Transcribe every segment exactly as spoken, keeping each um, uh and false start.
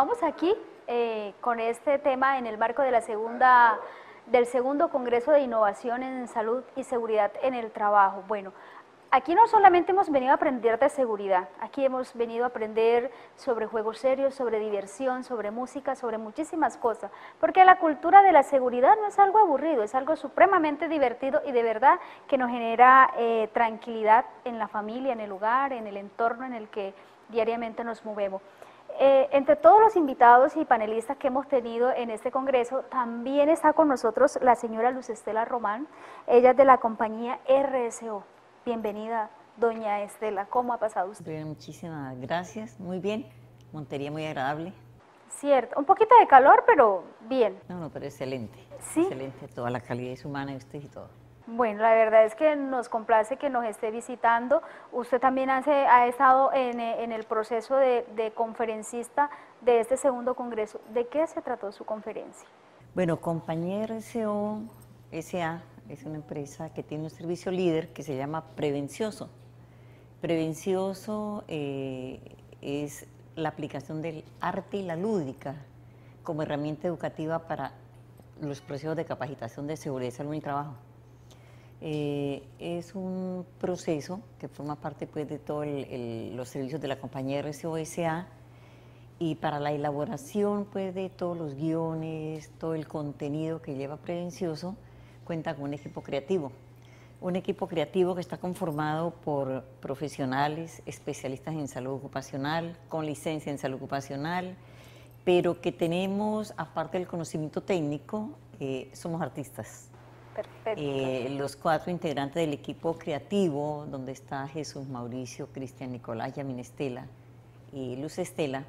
continuamos aquí eh, con este tema en el marco de la segunda, del segundo Congreso de Innovación en Salud y Seguridad en el Trabajo. Bueno, aquí no solamente hemos venido a aprender de seguridad, aquí hemos venido a aprender sobre juegos serios, sobre diversión, sobre música, sobre muchísimas cosas, porque la cultura de la seguridad no es algo aburrido, es algo supremamente divertido y de verdad que nos genera eh, tranquilidad en la familia, en el hogar, en el entorno en el que diariamente nos movemos. Eh, entre todos los invitados y panelistas que hemos tenido en este congreso, también está con nosotros la señora Luz Estela Román, ella es de la compañía R S O. Bienvenida, doña Estela, ¿cómo ha pasado usted? Bien, muchísimas gracias, muy bien, Montería muy agradable. Cierto, un poquito de calor, pero bien. No, no, pero excelente, ¿Sí? Excelente, toda la calidez humana de usted y todo. Bueno, la verdad es que nos complace que nos esté visitando. Usted también hace, ha estado en, en el proceso de, de conferencista de este segundo congreso. ¿De qué se trató su conferencia? Bueno, Compañía R S O S A es una empresa que tiene un servicio líder que se llama Prevencioso. Prevencioso eh, es la aplicación del arte y la lúdica como herramienta educativa para los procesos de capacitación de seguridad y salud en el trabajo. Eh, es un proceso que forma parte pues, de todos los servicios de la compañía R S O S A y para la elaboración pues, de todos los guiones, todo el contenido que lleva Prevencioso, cuenta con un equipo creativo. Un equipo creativo que está conformado por profesionales, especialistas en salud ocupacional, con licencia en salud ocupacional, pero que tenemos, aparte del conocimiento técnico, eh, somos artistas. Perfecto. Eh, los cuatro integrantes del equipo creativo, donde está Jesús, Mauricio, Cristian, Nicolás, Yamina Estela y Luz Estela,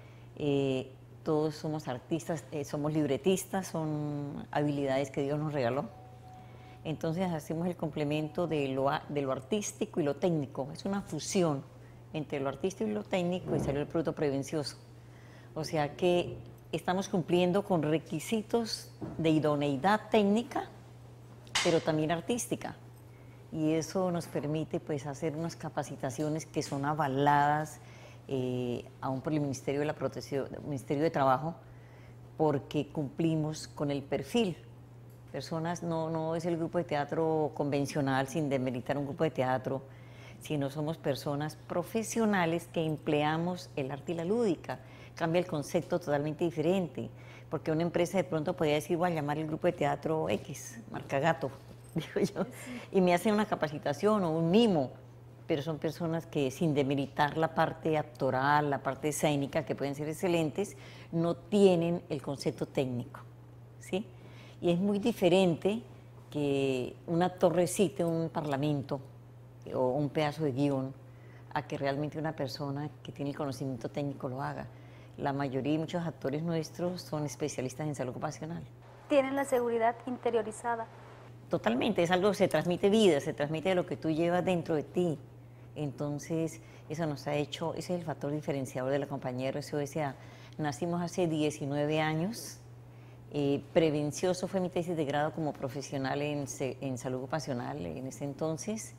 eh, todos somos artistas, eh, somos libretistas, son habilidades que Dios nos regaló. Entonces hacemos el complemento de lo, de lo artístico y lo técnico, es una fusión entre lo artístico y lo técnico y salió el producto Prevencioso. O sea que estamos cumpliendo con requisitos de idoneidad técnica, pero también artística, y eso nos permite pues hacer unas capacitaciones que son avaladas eh, aún por el Ministerio de la Protección, Ministerio de Trabajo, porque cumplimos con el perfil. Personas, no, no es el grupo de teatro convencional, sin demeritar un grupo de teatro, sino somos personas profesionales que empleamos el arte y la lúdica. Cambia el concepto totalmente diferente, porque una empresa de pronto podría decir, voy a llamar el grupo de teatro X, marca Gato, digo yo, y me hacen una capacitación o un mimo, pero son personas que sin demeritar la parte actoral, la parte escénica, que pueden ser excelentes, no tienen el concepto técnico, ¿sí? Y es muy diferente que un actor recite un parlamento o un pedazo de guión a que realmente una persona que tiene el conocimiento técnico lo haga. La mayoría y muchos actores nuestros son especialistas en salud ocupacional. ¿Tienen la seguridad interiorizada? Totalmente, es algo que se transmite vida, se transmite de lo que tú llevas dentro de ti. Entonces, eso nos ha hecho, ese es el factor diferenciador de la compañía R S O S A. Nacimos hace diecinueve años, eh, Prevencioso fue mi tesis de grado como profesional en, en salud ocupacional en ese entonces.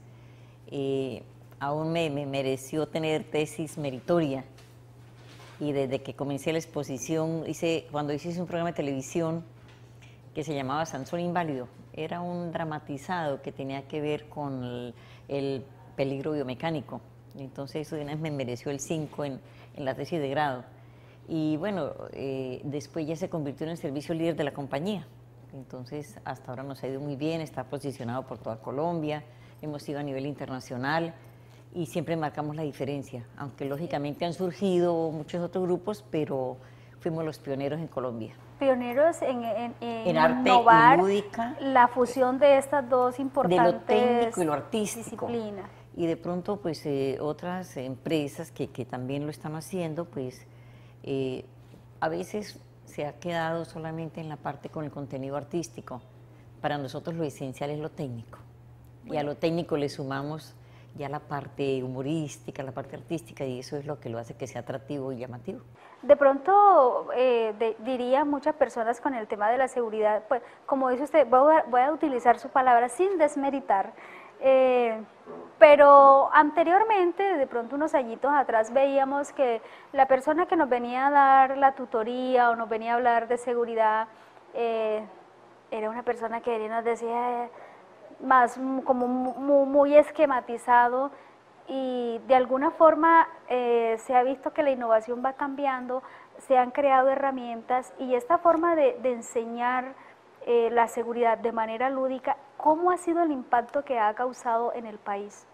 Eh, aún me, me mereció tener tesis meritoria. Y desde que comencé la exposición, hice, cuando hice un programa de televisión que se llamaba Sansón Inválido, era un dramatizado que tenía que ver con el, el peligro biomecánico. Entonces eso de una vez me mereció el cinco en, en la tesis de grado. Y bueno, eh, después ya se convirtió en el servicio líder de la compañía. Entonces hasta ahora nos ha ido muy bien, está posicionado por toda Colombia, hemos ido a nivel internacional, y siempre marcamos la diferencia, aunque lógicamente han surgido muchos otros grupos, pero fuimos los pioneros en Colombia. Pioneros en, en, en, en arte innovar y lúdica, la fusión de estas dos importantes de lo técnico y lo artístico. disciplinas. Y de pronto, pues, eh, otras empresas que, que también lo están haciendo, pues, eh, a veces se ha quedado solamente en la parte con el contenido artístico. Para nosotros lo esencial es lo técnico. Bueno. Y a lo técnico le sumamos ya la parte humorística, la parte artística, y eso es lo que lo hace que sea atractivo y llamativo. De pronto, eh, de, diría muchas personas con el tema de la seguridad, pues como dice usted, voy a, voy a utilizar su palabra sin desmeritar, eh, Pero anteriormente, de pronto unos añitos atrás, veíamos que la persona que nos venía a dar la tutoría o nos venía a hablar de seguridad, eh, era una persona que nos decía eh, más como muy, muy esquematizado, y de alguna forma eh, se ha visto que la innovación va cambiando, se han creado herramientas, y esta forma de, de enseñar eh, la seguridad de manera lúdica, ¿cómo ha sido el impacto que ha causado en el país?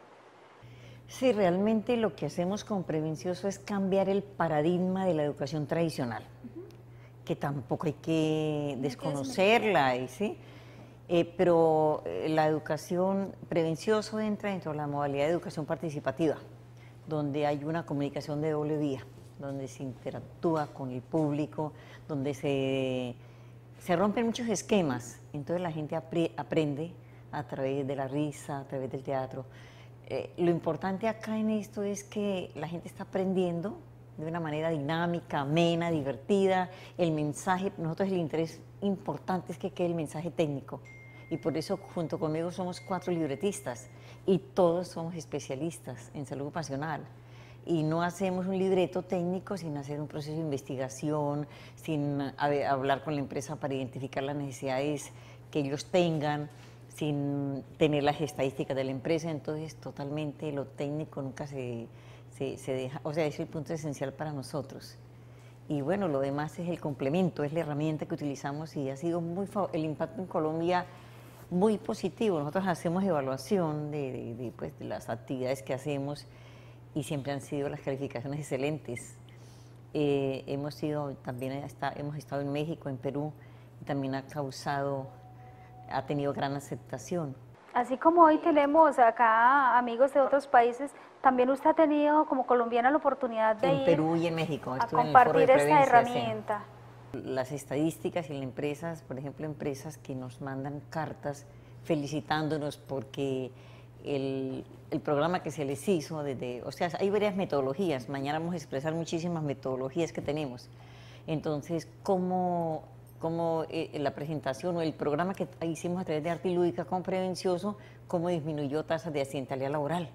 Sí, realmente lo que hacemos con Prevencioso es cambiar el paradigma de la educación tradicional, uh-huh. que tampoco hay que desconocerla, y, ¿sí? eh, pero eh, la educación Prevencioso entra dentro de la modalidad de educación participativa, donde hay una comunicación de doble vía, donde se interactúa con el público, donde se, se rompen muchos esquemas, entonces la gente apre, aprende a través de la risa, a través del teatro. Eh, lo importante acá en esto es que la gente está aprendiendo de una manera dinámica, amena, divertida. El mensaje, nosotros el interés importante es que quede el mensaje técnico, y por eso junto conmigo somos cuatro libretistas y todos somos especialistas en salud ocupacional, y no hacemos un libreto técnico sin hacer un proceso de investigación, sin hablar con la empresa para identificar las necesidades que ellos tengan, sin tener las estadísticas de la empresa. Entonces totalmente lo técnico nunca se, se, se deja, o sea, es el punto esencial para nosotros. Y bueno, lo demás es el complemento, es la herramienta que utilizamos, y ha sido muy, el impacto en Colombia muy positivo. Nosotros hacemos evaluación de, de, de, pues, de las actividades que hacemos, y siempre han sido las calificaciones excelentes. Eh, hemos, sido, también está, hemos estado en México, en Perú, y también ha causado, ha tenido gran aceptación. Así como hoy tenemos acá amigos de otros países, también usted ha tenido como colombiana la oportunidad de en ir Perú y en México, a estuve compartir en el foro de esta herramienta. Sí. Las estadísticas y las empresas, por ejemplo, empresas que nos mandan cartas felicitándonos porque el, el programa que se les hizo, desde, o sea, hay varias metodologías, mañana vamos a expresar muchísimas metodologías que tenemos. Entonces, ¿cómo, cómo eh, la presentación o el programa que hicimos a través de Arte y Lúdica con Prevencioso, cómo disminuyó tasas de accidentalidad laboral?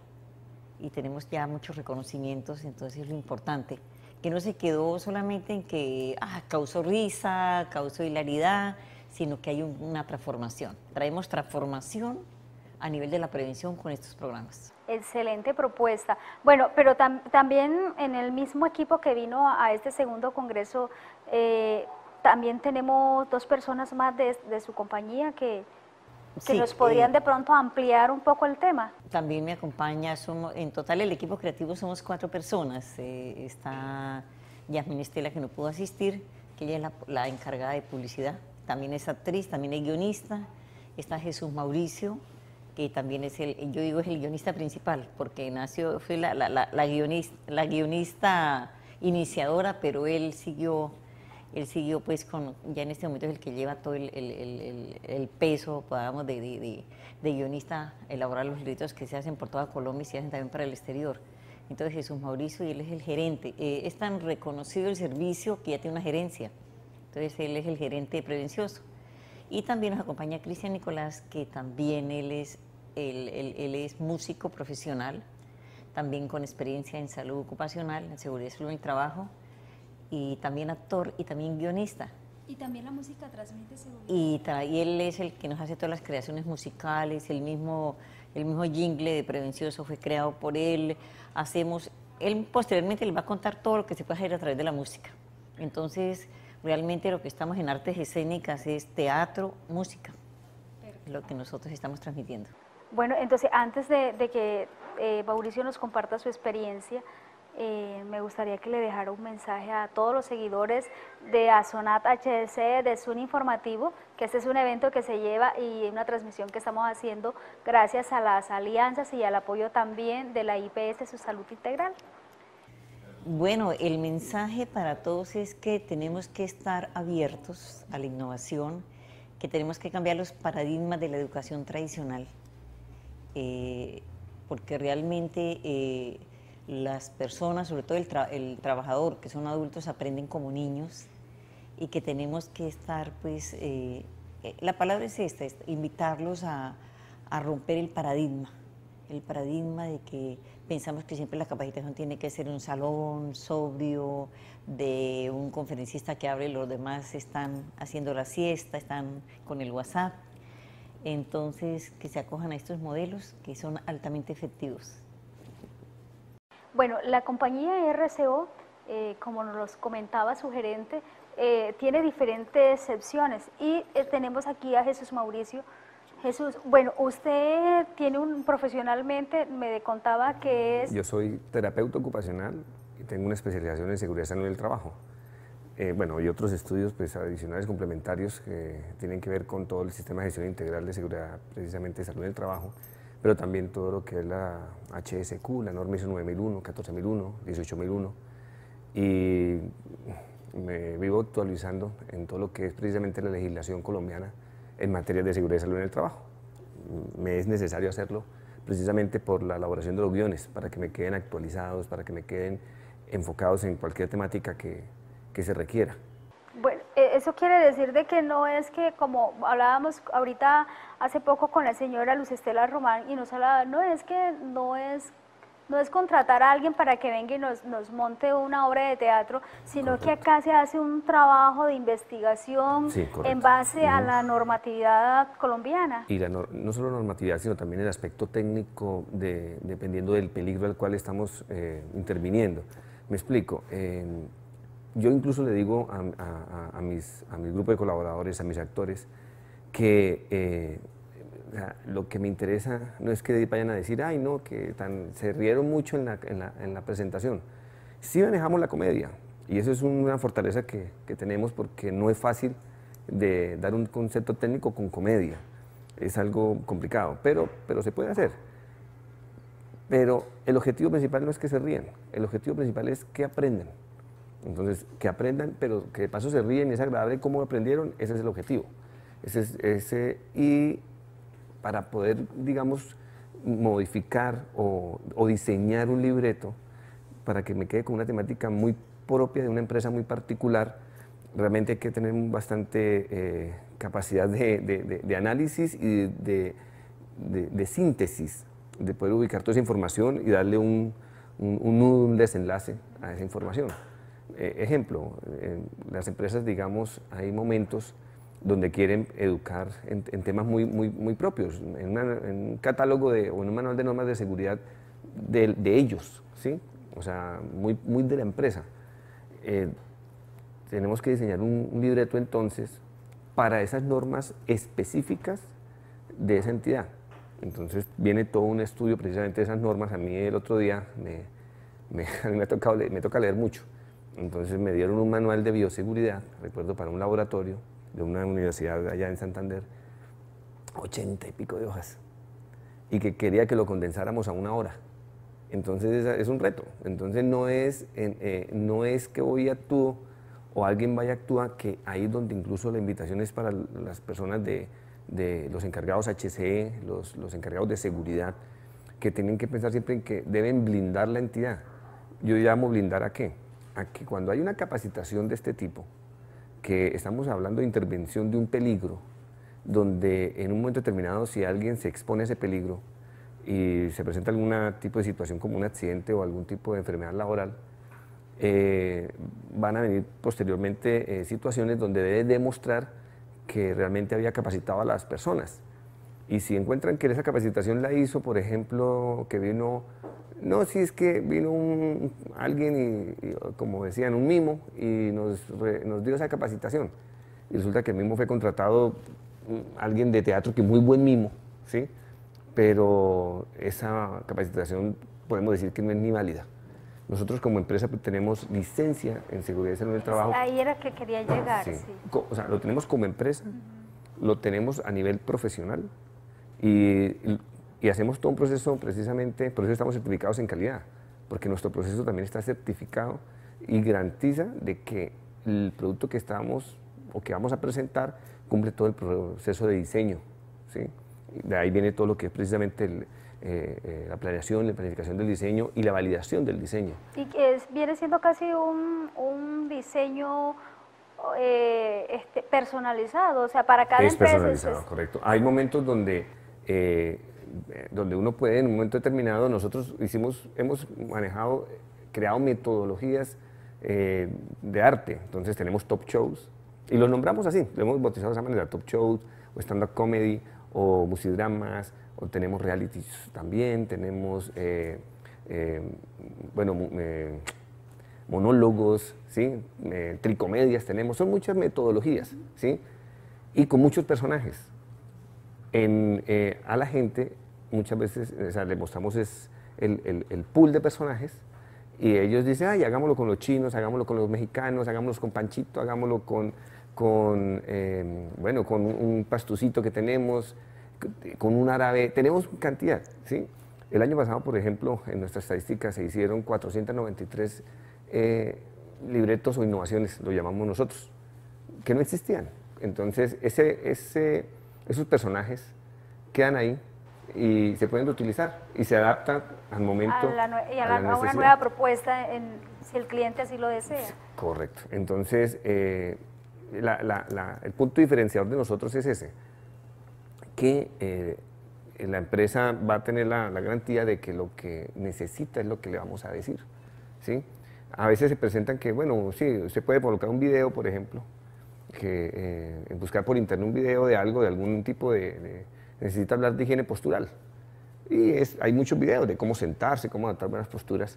Y tenemos ya muchos reconocimientos, entonces es lo importante, que no se quedó solamente en que ah, causó risa, causó hilaridad, sino que hay un, una transformación. Traemos transformación a nivel de la prevención con estos programas. Excelente propuesta. Bueno, pero tam también en el mismo equipo que vino a este segundo congreso, eh, también tenemos dos personas más de, de su compañía que, que sí, nos podrían eh, de pronto ampliar un poco el tema. También me acompaña, somos, en total el equipo creativo somos cuatro personas. Eh, está Yasmin Estela, que no pudo asistir, que ella es la, la encargada de publicidad. También es actriz, también es guionista. Está Jesús Mauricio, que también es el, yo digo es el guionista principal, porque nació, fue la, la, la, la, guionista, la guionista iniciadora, pero él siguió, él siguió pues con, ya en este momento es el que lleva todo el, el, el, el peso, podamos, de, de, de, de guionista, elaborar los libretos que se hacen por toda Colombia y se hacen también para el exterior. Entonces Jesús Mauricio, y él es el gerente, eh, es tan reconocido el servicio que ya tiene una gerencia, entonces él es el gerente de Prevencioso. Y también nos acompaña Cristian Nicolás, que también él es, él, él, él es músico profesional, también con experiencia en salud ocupacional, en seguridad y salud en el trabajo, y también actor y también guionista. Y también la música transmite seguridad. Y, y él es el que nos hace todas las creaciones musicales, el mismo, el mismo jingle de Prevencioso fue creado por él. Hacemos, él posteriormente le va a contar todo lo que se puede hacer a través de la música. Entonces, realmente lo que estamos en artes escénicas es teatro, música, Perfecto. Lo que nosotros estamos transmitiendo. Bueno, entonces antes de, de que eh, Mauricio nos comparta su experiencia, eh, me gustaría que le dejara un mensaje a todos los seguidores de Asonat H D C, de Sun Informativo, que este es un evento que se lleva y una transmisión que estamos haciendo gracias a las alianzas y al apoyo también de la I P S Su Salud Integral. Bueno, el mensaje para todos es que tenemos que estar abiertos a la innovación, que tenemos que cambiar los paradigmas de la educación tradicional, eh, porque realmente eh, las personas, sobre todo el, tra el trabajador, que son adultos, aprenden como niños, y que tenemos que estar, pues, eh, la palabra es esta, es invitarlos a, a romper el paradigma, el paradigma de que pensamos que siempre la capacitación tiene que ser un salón sobrio, de un conferencista que abre y los demás están haciendo la siesta, están con el WhatsApp. Entonces, que se acojan a estos modelos que son altamente efectivos. Bueno, la compañía R C O, eh, como nos los comentaba su gerente, eh, tiene diferentes secciones y eh, tenemos aquí a Jesús Mauricio. Jesús, bueno, usted tiene un, profesionalmente, me contaba que es... Yo soy terapeuta ocupacional y tengo una especialización en seguridad y salud del trabajo. Eh, bueno, y otros estudios pues, adicionales complementarios que tienen que ver con todo el sistema de gestión integral de seguridad, precisamente de salud del trabajo, pero también todo lo que es la H S Q, la norma ISO nueve mil uno, catorce mil uno, dieciocho mil uno, y me vivo actualizando en todo lo que es precisamente la legislación colombiana en materia de seguridad y salud en el trabajo. Me es necesario hacerlo precisamente por la elaboración de los guiones, para que me queden actualizados, para que me queden enfocados en cualquier temática que, que se requiera. Bueno, eso quiere decir de que no es que, como hablábamos ahorita hace poco con la señora Luz Estela Román, y nos hablaba, no es que no es, no es contratar a alguien para que venga y nos, nos monte una obra de teatro, sino correcto, que acá se hace un trabajo de investigación sí, en base a la normatividad colombiana. Y la, no, no solo normatividad, sino también el aspecto técnico, de, dependiendo del peligro al cual estamos eh, interviniendo. Me explico. Eh, Yo incluso le digo a, a, a, mis, a mi grupo de colaboradores, a mis actores, que eh, o sea, lo que me interesa no es que vayan a decir, ay no, que tan, se rieron mucho en la, en, la, en la presentación. Sí manejamos la comedia, y eso es una fortaleza que, que tenemos, porque no es fácil de dar un concepto técnico con comedia. Es algo complicado, pero, pero se puede hacer. Pero el objetivo principal no es que se rían, el objetivo principal es que aprendan. Entonces, que aprendan, pero que de paso se ríen y es agradable cómo aprendieron, ese es el objetivo. Ese es, ese, y para poder, digamos, modificar o, o diseñar un libreto para que me quede con una temática muy propia de una empresa muy particular, realmente hay que tener bastante eh, capacidad de, de, de, de análisis y de, de, de síntesis, de poder ubicar toda esa información y darle un, un, un, un desenlace a esa información. Eh, ejemplo, en las empresas, digamos, hay momentos donde quieren educar en, en temas muy, muy, muy propios, en, una, en un catálogo de, o en un manual de normas de seguridad de, de ellos, ¿sí? O sea, muy, muy de la empresa. Eh, tenemos que diseñar un, un libreto entonces para esas normas específicas de esa entidad. Entonces viene todo un estudio precisamente de esas normas. A mí el otro día me, me, a mí me, ha tocado, me toca leer mucho. Entonces me dieron un manual de bioseguridad, recuerdo, para un laboratorio de una universidad allá en Santander, ochenta y pico de hojas, y que quería que lo condensáramos a una hora. Entonces es un reto. Entonces no es, eh, no es que voy a actuar o alguien vaya a actuar, que ahí es donde incluso la invitación es para las personas de, de los encargados H C E, los, los encargados de seguridad, que tienen que pensar siempre en que deben blindar la entidad. Yo llamo blindar ¿a qué? A que cuando hay una capacitación de este tipo, que estamos hablando de intervención de un peligro, donde en un momento determinado, si alguien se expone a ese peligro y se presenta algún tipo de situación como un accidente o algún tipo de enfermedad laboral, eh, van a venir posteriormente eh, situaciones donde debe demostrar que realmente había capacitado a las personas. Y si encuentran que esa capacitación la hizo, por ejemplo, que vino... No, si es que vino un, alguien, y, y, como decían, un mimo, y nos, re, nos dio esa capacitación. Y resulta que el mimo fue contratado alguien de teatro que muy buen mimo, ¿sí? Pero esa capacitación podemos decir que no es ni válida. Nosotros como empresa tenemos licencia en seguridad y salud del trabajo. Ahí era que quería llegar, sí. sí. O sea, lo tenemos como empresa, uh-huh. Lo tenemos a nivel profesional y... y Y hacemos todo un proceso precisamente, por eso estamos certificados en calidad, porque nuestro proceso también está certificado y garantiza de que el producto que estamos o que vamos a presentar cumple todo el proceso de diseño, ¿sí? De ahí viene todo lo que es precisamente el, eh, eh, la planeación, la planificación del diseño y la validación del diseño. Y que es, viene siendo casi un, un diseño eh, este, personalizado, o sea, para cada es empresa. Personalizado, es personalizado, correcto. Hay momentos donde... Eh, donde uno puede en un momento determinado, nosotros hicimos, hemos manejado, creado metodologías eh, de arte, entonces tenemos top shows, y los nombramos así, lo hemos bautizado de esa manera, top shows, o stand-up comedy, o musidramas, o tenemos realities también, tenemos, eh, eh, bueno, eh, monólogos, ¿sí? Eh, tricomedias tenemos, son muchas metodologías, ¿sí? Y con muchos personajes. En, eh, a la gente muchas veces, o sea, le mostramos es el, el, el pool de personajes y ellos dicen, ay, hagámoslo con los chinos, hagámoslo con los mexicanos, hagámoslo con Panchito, hagámoslo con, con eh, bueno, con un pastucito que tenemos, con un árabe, tenemos cantidad, ¿sí? El año pasado, por ejemplo, en nuestras estadísticas se hicieron cuatrocientos noventa y tres eh, libretos o innovaciones, lo llamamos nosotros, que no existían. Entonces, ese, ese, esos personajes quedan ahí y se pueden utilizar y se adaptan al momento. A, la, y a, a, la, la a una nueva propuesta, en, si el cliente así lo desea. Correcto. Entonces, eh, la, la, la, el punto diferenciador de nosotros es ese, que eh, la empresa va a tener la, la garantía de que lo que necesita es lo que le vamos a decir, ¿sí? A veces se presentan que, bueno, sí, usted puede colocar un video, por ejemplo, que eh, buscar por internet un video de algo, de algún tipo de, de necesita hablar de higiene postural. Y es, hay muchos videos de cómo sentarse, cómo adaptar buenas posturas,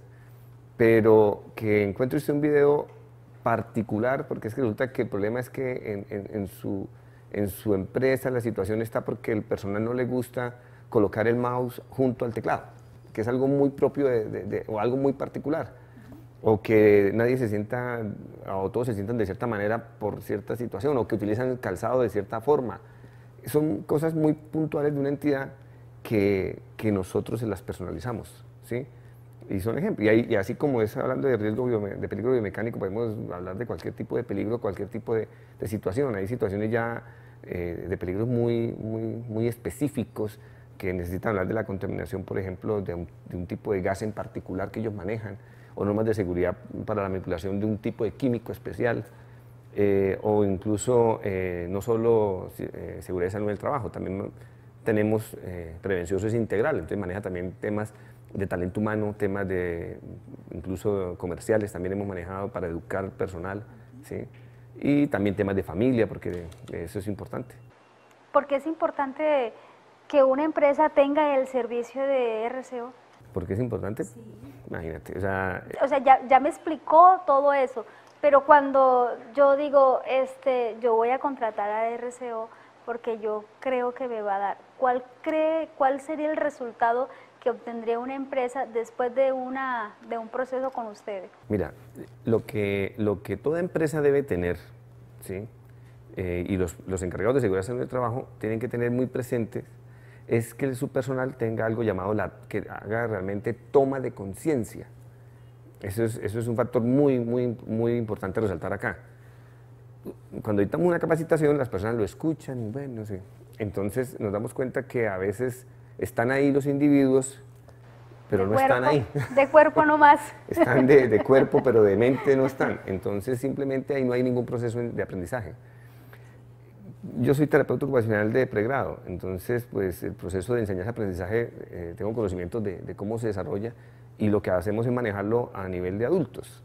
pero que encuentre usted un video particular, porque es que resulta que el problema es que en, en, en, su, en su empresa la situación está porque el personal no le gusta colocar el mouse junto al teclado, que es algo muy propio de, de, de, o algo muy particular. O que nadie se sienta, o todos se sientan de cierta manera por cierta situación, o que utilizan el calzado de cierta forma. Son cosas muy puntuales de una entidad que, que nosotros se las personalizamos, ¿sí? Y son ejemplos. Y, hay, y así como es hablando de riesgo biome, de peligro biomecánico, podemos hablar de cualquier tipo de peligro, cualquier tipo de, de situación. Hay situaciones ya eh, de peligros muy, muy, muy específicos que necesitan hablar de la contaminación, por ejemplo, de un, de un tipo de gas en particular que ellos manejan, o normas de seguridad para la manipulación de un tipo de químico especial, eh, o incluso eh, no solo eh, seguridad y salud en el trabajo, también tenemos eh, prevención es integral, entonces maneja también temas de talento humano, temas de incluso comerciales, también hemos manejado para educar al personal, ¿sí? Y también temas de familia, porque eso es importante. ¿Por qué es importante que una empresa tenga el servicio de R C O? ¿Por qué es importante? Sí. Imagínate, o sea... O sea, ya, ya me explicó todo eso, pero cuando yo digo, este, yo voy a contratar a R C O porque yo creo que me va a dar, ¿cuál cree, cuál sería el resultado que obtendría una empresa después de, una, de un proceso con ustedes? Mira, lo que, lo que toda empresa debe tener, ¿sí? Eh, y los, los encargados de seguridad y salud del trabajo tienen que tener muy presentes es que su personal tenga algo llamado, la, que haga realmente toma de conciencia. Eso es, eso es un factor muy, muy, muy importante resaltar acá. Cuando dictamos una capacitación, las personas lo escuchan y bueno, sí. Entonces nos damos cuenta que a veces están ahí los individuos, pero de no cuerpo, están ahí. De cuerpo nomás. Están de, de cuerpo, pero de mente no están. Entonces simplemente ahí no hay ningún proceso de aprendizaje. Yo soy terapeuta ocupacional de pregrado, entonces pues el proceso de enseñanza-aprendizaje eh, tengo conocimientos de, de cómo se desarrolla y lo que hacemos es manejarlo a nivel de adultos.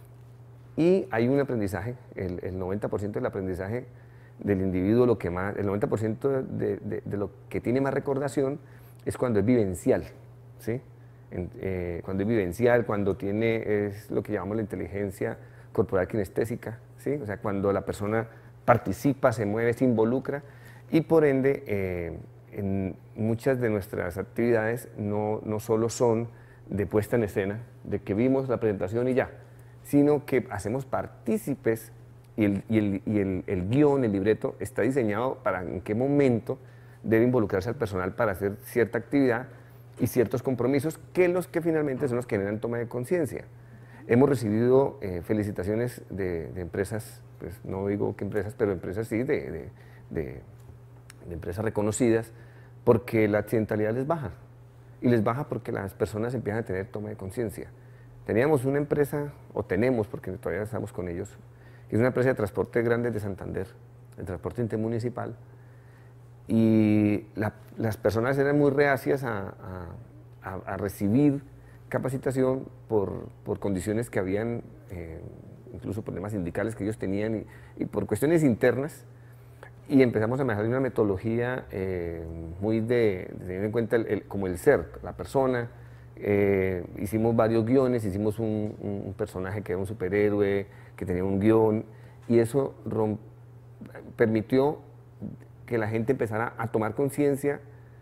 Y hay un aprendizaje, el, el noventa por ciento del aprendizaje del individuo, lo que más, el noventa por ciento de, de, de lo que tiene más recordación es cuando es vivencial, ¿sí? En, eh, cuando es vivencial, cuando tiene, es lo que llamamos la inteligencia corporal kinestésica, ¿sí? O sea, cuando la persona participa, se mueve, se involucra y por ende eh, en muchas de nuestras actividades no, no solo son de puesta en escena, de que vimos la presentación y ya, sino que hacemos partícipes y el, y el, y el, el guión, el libreto está diseñado para en qué momento debe involucrarse al personal para hacer cierta actividad y ciertos compromisos que los que finalmente son los que generan toma de conciencia. Hemos recibido eh, felicitaciones de, de empresas, pues no digo qué empresas, pero empresas sí, de, de, de, de empresas reconocidas, porque la accidentalidad les baja. Y les baja porque las personas empiezan a tener toma de conciencia. Teníamos una empresa, o tenemos, porque todavía estamos con ellos, que es una empresa de transporte grande de Santander, el transporte intermunicipal, y la, las personas eran muy reacias a, a, a recibir capacitación por, por condiciones que habían, eh, incluso problemas sindicales que ellos tenían y, y por cuestiones internas, y empezamos a manejar una metodología eh, muy de, de tener en cuenta el, el, como el ser, la persona. Eh, hicimos varios guiones, hicimos un, un personaje que era un superhéroe, que tenía un guión, y eso romp, permitió que la gente empezara a tomar conciencia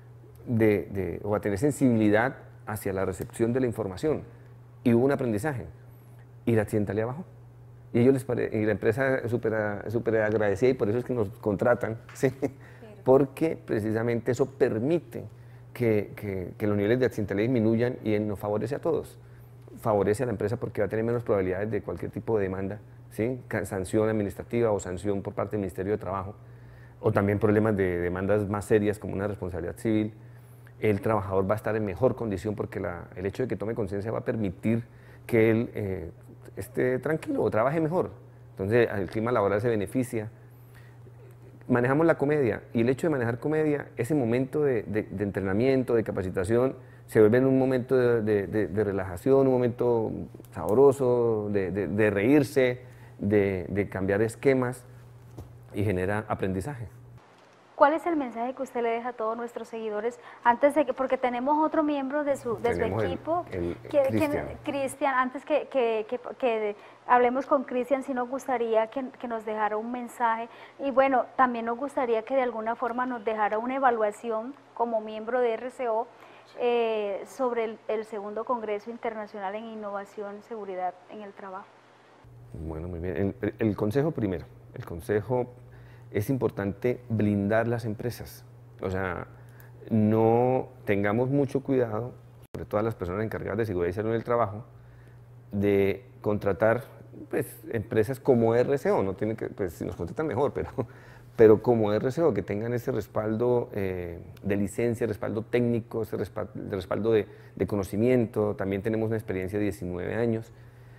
de, de, o a tener sensibilidad hacia la recepción de la información, y hubo un aprendizaje, y la accidentalidad bajó. Y, ellos les pare, y la empresa súper super agradecida, y por eso es que nos contratan, ¿sí? Porque precisamente eso permite que, que, que los niveles de accidentalidad disminuyan y nos favorece a todos. Favorece a la empresa porque va a tener menos probabilidades de cualquier tipo de demanda, ¿sí? Sanción administrativa o sanción por parte del Ministerio de Trabajo, o también problemas de demandas más serias como una responsabilidad civil. El trabajador va a estar en mejor condición porque la, el hecho de que tome conciencia va a permitir que él eh, esté tranquilo o trabaje mejor. Entonces el clima laboral se beneficia. Manejamos la comedia, y el hecho de manejar comedia, ese momento de, de, de entrenamiento, de capacitación, se vuelve en un momento de, de, de, de relajación, un momento sabroso, de, de, de reírse, de, de cambiar esquemas, y genera aprendizaje. ¿Cuál es el mensaje que usted le deja a todos nuestros seguidores antes de que, porque tenemos otro miembro de su, de su equipo, Cristian, antes que, que, que, que hablemos con Cristian, sí nos gustaría que, que nos dejara un mensaje, y bueno, también nos gustaría que de alguna forma nos dejara una evaluación como miembro de R C O eh, sobre el, el segundo Congreso Internacional en Innovación y Seguridad en el Trabajo. Bueno, muy bien. El, el consejo primero, el consejo es importante blindar las empresas, o sea, no tengamos mucho cuidado, sobre todo las personas encargadas de seguridad y salud en el trabajo, de contratar pues, empresas como R C O, no tienen que, pues si nos contratan mejor, pero, pero como R C O, que tengan ese respaldo eh, de licencia, respaldo técnico, ese respaldo, respaldo de, de conocimiento. También tenemos una experiencia de diecinueve años,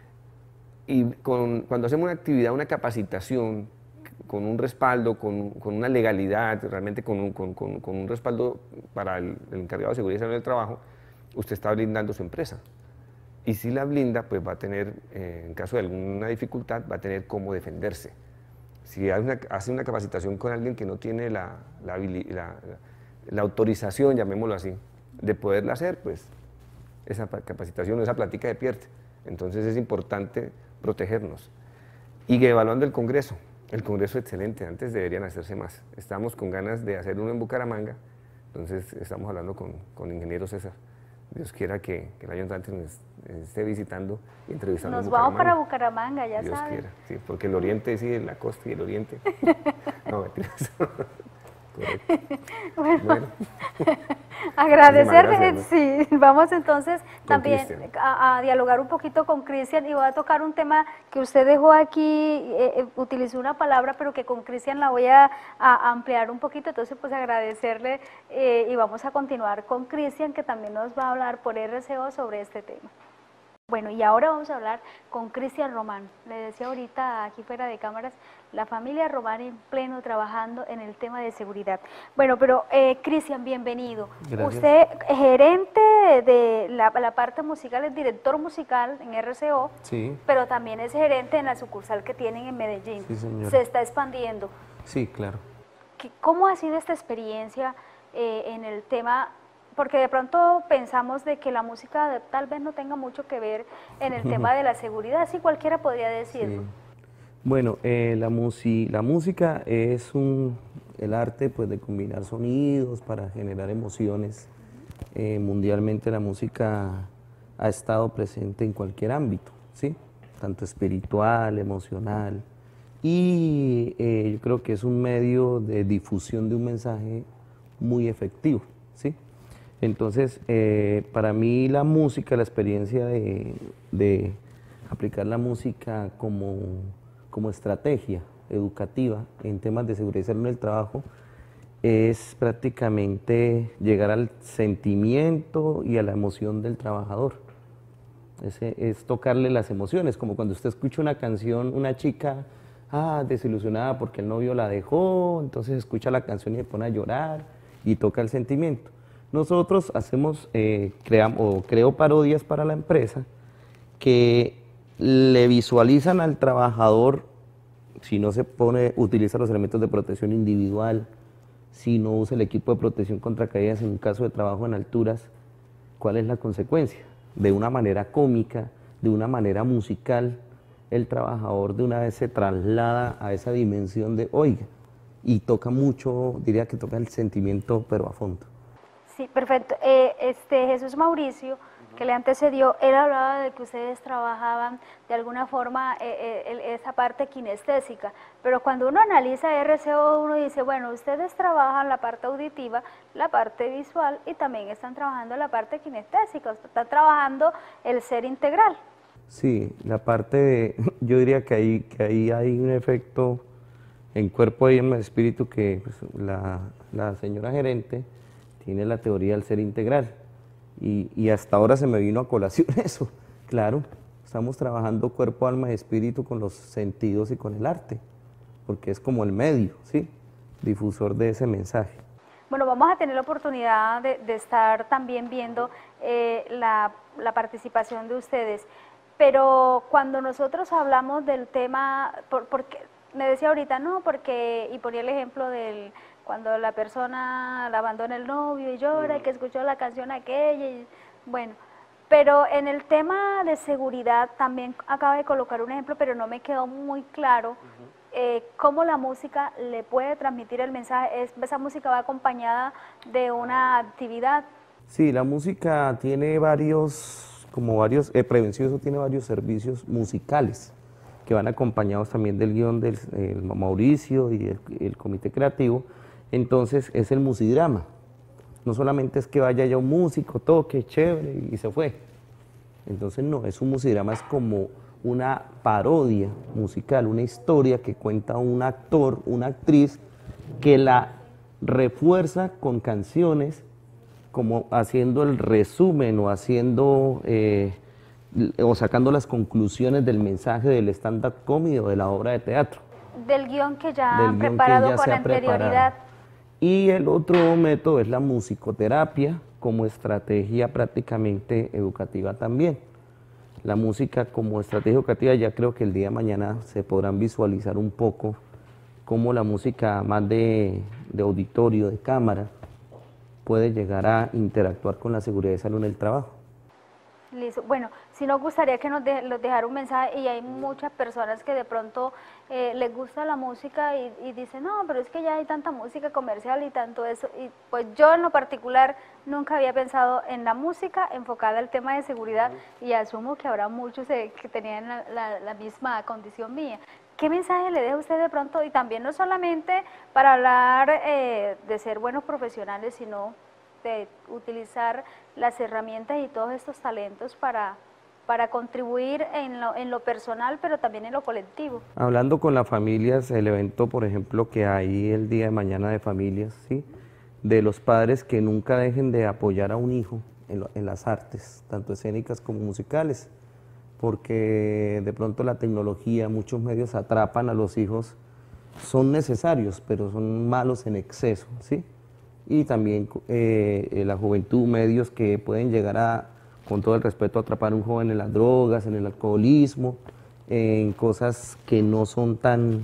y con, cuando hacemos una actividad, una capacitación, con un respaldo, con, con una legalidad, realmente con un, con, con, con un respaldo para el, el encargado de seguridad y salud del trabajo, usted está blindando su empresa. Y si la blinda, pues va a tener, eh, en caso de alguna dificultad, va a tener cómo defenderse. Si hace una, hace una capacitación con alguien que no tiene la, la, la, la, la autorización, llamémoslo así, de poderla hacer, pues esa capacitación, esa plática se pierde. Entonces es importante protegernos. Y evaluando el Congreso. El Congreso es excelente, antes deberían hacerse más. Estamos con ganas de hacer uno en Bucaramanga, entonces estamos hablando con, con ingeniero César. Dios quiera que, que el año entrante nos esté visitando y entrevistando Nos en Bucaramanga. vamos para Bucaramanga, ya Dios saben. quiera, sí, porque el oriente, sí, la costa y el oriente. No, mentiras. Correcto. Bueno, Bueno. agradecerle, Gracias, ¿no? sí, vamos entonces Con también Cristian. a, a dialogar un poquito con Cristian, y voy a tocar un tema que usted dejó aquí, eh, eh, utilizó una palabra, pero que con Cristian la voy a, a ampliar un poquito, entonces pues agradecerle eh, y vamos a continuar con Cristian, que también nos va a hablar por R C O sobre este tema. Bueno, y ahora vamos a hablar con Cristian Román. Le decía ahorita aquí fuera de cámaras, la familia Román en pleno trabajando en el tema de seguridad. Bueno, pero eh, Cristian, bienvenido. Gracias. Usted, gerente de la, la parte musical, es director musical en R C O, Sí, pero también es gerente en la sucursal que tienen en Medellín. Sí, señora. Se está expandiendo. sí, claro. ¿Qué- ¿Cómo ha sido esta experiencia eh, en el tema? Porque de pronto pensamos de que la música de- tal vez no tenga mucho que ver en el tema de la seguridad, así cualquiera podría decirlo. Sí. Bueno, eh, la, musi- la música es un, el arte pues, de combinar sonidos para generar emociones. Eh, mundialmente la música ha estado presente en cualquier ámbito, ¿sí? Tanto espiritual, emocional. Y eh, yo creo que es un medio de difusión de un mensaje muy efectivo, ¿sí? Entonces, eh, para mí la música, la experiencia de, de aplicar la música como, como estrategia educativa en temas de seguridad y salud en el trabajo es prácticamente llegar al sentimiento y a la emoción del trabajador. Es, es tocarle las emociones, como cuando usted escucha una canción, una chica ah, desilusionada porque el novio la dejó, entonces escucha la canción y se pone a llorar y toca el sentimiento. Nosotros hacemos, eh, creamos, o creo parodias para la empresa que le visualizan al trabajador, si no se pone, utiliza los elementos de protección individual, si no usa el equipo de protección contra caídas en un caso de trabajo en alturas, ¿cuál es la consecuencia? De una manera cómica, de una manera musical, el trabajador de una vez se traslada a esa dimensión de, oiga, y toca mucho, diría que toca el sentimiento, pero a fondo. Sí, perfecto. Eh, este Jesús Mauricio, que le antecedió, él hablaba de que ustedes trabajaban de alguna forma eh, eh, esa parte kinestésica, pero cuando uno analiza R C O, uno dice, bueno, ustedes trabajan la parte auditiva, la parte visual y también están trabajando la parte kinestésica, están trabajando el ser integral. Sí, la parte de, yo diría que ahí, que ahí hay un efecto en cuerpo y en espíritu que pues, la, la señora gerente tiene la teoría del ser integral. Y, y hasta ahora se me vino a colación eso. Claro, estamos trabajando cuerpo, alma y espíritu con los sentidos y con el arte, porque es como el medio, ¿sí? Difusor de ese mensaje. Bueno, vamos a tener la oportunidad de, de estar también viendo eh, la, la participación de ustedes, pero cuando nosotros hablamos del tema, por, porque me decía ahorita, no, porque, y ponía el ejemplo del cuando la persona la abandona el novio y llora, y que escuchó la canción aquella, y, bueno, pero en el tema de seguridad también acabo de colocar un ejemplo, pero no me quedó muy claro uh-huh. eh, cómo la música le puede transmitir el mensaje. Es, esa música va acompañada de una actividad. Sí, la música tiene varios, como varios, eh, Prevencioso tiene varios servicios musicales que van acompañados también del guión del el Mauricio y el, el comité creativo. Entonces es el musidrama, no solamente es que vaya ya un músico, toque, chévere y se fue. Entonces no, es un musidrama, es como una parodia musical, una historia que cuenta un actor, una actriz, que la refuerza con canciones, como haciendo el resumen o haciendo, eh, o sacando las conclusiones del mensaje del stand-up comedy o de la obra de teatro. Del guión que ya han preparado con anterioridad. Preparado. Y el otro método es la musicoterapia como estrategia prácticamente educativa también. La música como estrategia educativa, ya creo que el día de mañana se podrán visualizar un poco cómo la música más de, de auditorio, de cámara, puede llegar a interactuar con la seguridad y salud en el trabajo. Listo. Bueno, si nos gustaría que nos de, los dejara un mensaje, y hay muchas personas que de pronto eh, les gusta la música y, y dicen, no, pero es que ya hay tanta música comercial y tanto eso, y pues yo en lo particular nunca había pensado en la música enfocada al tema de seguridad, y asumo que habrá muchos eh, que tenían la, la, la misma condición mía. ¿Qué mensaje le deja usted de pronto? Y también no solamente para hablar eh, de ser buenos profesionales, sino de utilizar las herramientas y todos estos talentos para, para contribuir en lo, en lo personal, pero también en lo colectivo. Hablando con las familias, el evento, por ejemplo, que hay el día de mañana de familias, ¿sí? De los padres que nunca dejen de apoyar a un hijo en, lo, en las artes, tanto escénicas como musicales, porque de pronto la tecnología, muchos medios atrapan a los hijos, son necesarios, pero son malos en exceso, ¿sí? Y también eh, la juventud, medios que pueden llegar a, con todo el respeto, a atrapar a un joven en las drogas, en el alcoholismo, en cosas que no son tan,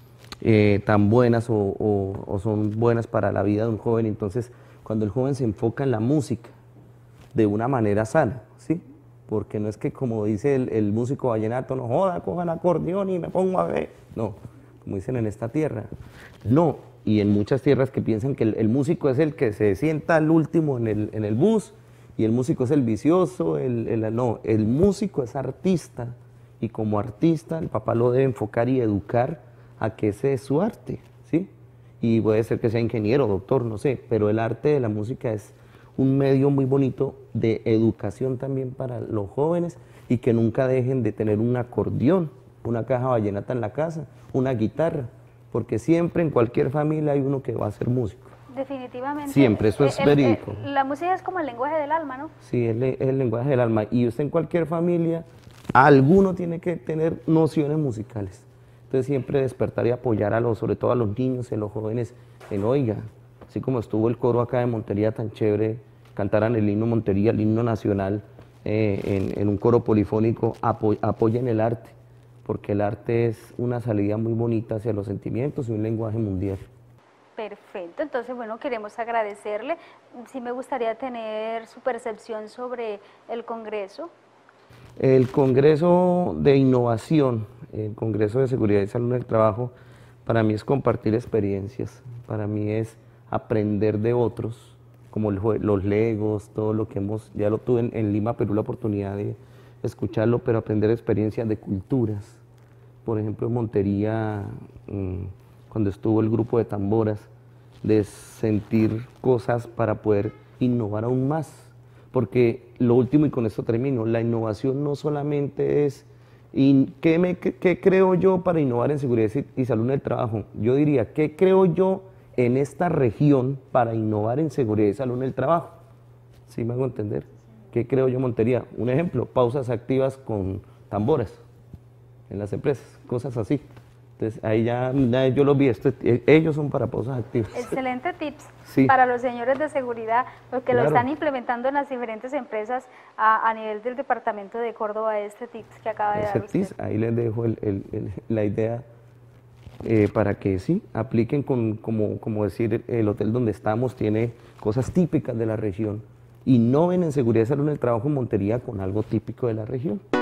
eh, tan buenas o, o, o son buenas para la vida de un joven. Entonces, cuando el joven se enfoca en la música de una manera sana, ¿sí? Porque no es que, como dice el, el músico vallenato, no joda, coja el acordeón y me pongo a ver. No, como dicen en esta tierra, no. Y en muchas tierras que piensan que el, el músico es el que se sienta al último en el, en el bus, y el músico es el vicioso, el, el, no, el músico es artista, y como artista el papá lo debe enfocar y educar a que ese es su arte, ¿sí? Y puede ser que sea ingeniero, doctor, no sé, pero el arte de la música es un medio muy bonito de educación también para los jóvenes, y que nunca dejen de tener un acordeón, una caja vallenata en la casa, una guitarra, porque siempre en cualquier familia hay uno que va a ser músico. Definitivamente. Siempre, eso es el, verídico. El, la música es como el lenguaje del alma, ¿no? Sí, es, es el lenguaje del alma. Y usted en cualquier familia, alguno tiene que tener nociones musicales. Entonces siempre despertar y apoyar a los, sobre todo a los niños y a los jóvenes en oiga, así como estuvo el coro acá de Montería tan chévere, cantaran el himno Montería, el himno nacional, eh, en, en un coro polifónico, apo, apoyen el arte, porque el arte es una salida muy bonita hacia los sentimientos y un lenguaje mundial. Perfecto, entonces bueno, queremos agradecerle. Sí me gustaría tener su percepción sobre el Congreso. El Congreso de Innovación, el Congreso de Seguridad y Salud en el Trabajo, para mí es compartir experiencias, para mí es aprender de otros, como el, los legos, todo lo que hemos, ya lo tuve en, en Lima, Perú, la oportunidad de escucharlo, pero aprender experiencias de culturas. Por ejemplo, en Montería, mmm, cuando estuvo el grupo de tamboras, de sentir cosas para poder innovar aún más. Porque lo último, y con esto termino, la innovación no solamente es, y ¿qué, me, qué, qué creo yo para innovar en seguridad y salud en el trabajo? Yo diría, ¿qué creo yo en esta región para innovar en seguridad y salud en el trabajo? ¿Sí me hago entender? ¿Qué creo yo, Montería? Un ejemplo, pausas activas con tamboras en las empresas, cosas así. Entonces ahí ya, ya yo los vi, esto, ellos son para pausas activas. Excelente tips sí. para los señores de seguridad, los que claro. lo están implementando en las diferentes empresas a, a nivel del departamento de Córdoba, este tips que acaba de dar usted. Ahí les dejo el, el, el, la idea eh, para que sí, apliquen con, como, como decir, el hotel donde estamos tiene cosas típicas de la región. Innoven en seguridad y salud en el trabajo en Montería con algo típico de la región.